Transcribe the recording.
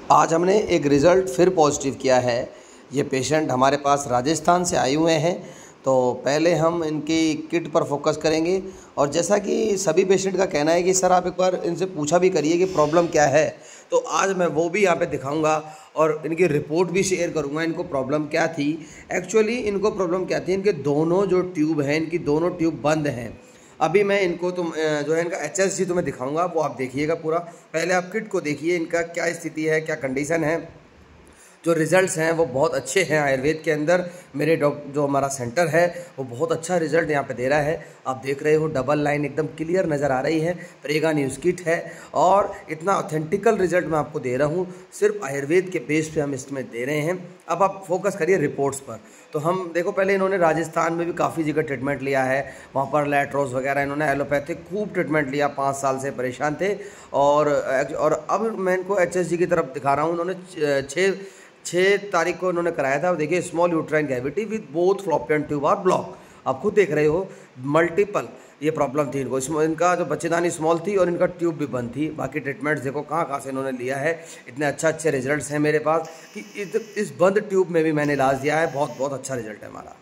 आज हमने एक रिज़ल्ट फिर पॉजिटिव किया है। ये पेशेंट हमारे पास राजस्थान से आए हुए हैं। तो पहले हम इनकी किट पर फोकस करेंगे और जैसा कि सभी पेशेंट का कहना है कि सर आप एक बार इनसे पूछा भी करिए कि प्रॉब्लम क्या है, तो आज मैं वो भी यहाँ पे दिखाऊंगा और इनकी रिपोर्ट भी शेयर करूंगा इनको प्रॉब्लम क्या थी। एक्चुअली इनको प्रॉब्लम क्या थी, इनके दोनों जो ट्यूब हैं, इनकी दोनों ट्यूब बंद हैं। अभी मैं इनको जो है इनका HSG तुम्हें दिखाऊंगा, वो आप देखिएगा पूरा। पहले आप किट को देखिए, इनका क्या स्थिति है, क्या कंडीशन है। जो रिज़ल्ट्स हैं वो बहुत अच्छे हैं आयुर्वेद के अंदर। मेरे जो हमारा सेंटर है वो बहुत अच्छा रिज़ल्ट यहाँ पे दे रहा है। आप देख रहे हो डबल लाइन एकदम क्लियर नज़र आ रही है। प्रेगा न्यूज़ किट है और इतना ऑथेंटिकल रिज़ल्ट मैं आपको दे रहा हूँ। सिर्फ आयुर्वेद के बेस पे हम इसमें दे रहे हैं। अब आप फोकस करिए रिपोर्ट्स पर। तो हम देखो, पहले इन्होंने राजस्थान में भी काफ़ी जगह ट्रीटमेंट लिया है, वहाँ पर लैट्रोस वगैरह इन्होंने एलोपैथिक खूब ट्रीटमेंट लिया, 5 साल से परेशान थे। और अब मैं इनको HSG की तरफ दिखा रहा हूँ। उन्होंने 6 तारीख को इन्होंने कराया था। देखिए, small uterine cavity with both fallopian tube are blocked. आप खुद देख रहे हो, मल्टीपल ये प्रॉब्लम थी इनको। इनका जो बच्चेदानी स्मॉल थी और इनका ट्यूब भी बंद थी। बाकी ट्रीटमेंट्स देखो कहाँ कहाँ से इन्होंने लिया है। इतने अच्छे रिजल्ट्स हैं मेरे पास कि इस बंद ट्यूब में भी मैंने इलाज दिया है। बहुत बहुत अच्छा रिजल्ट है हमारा।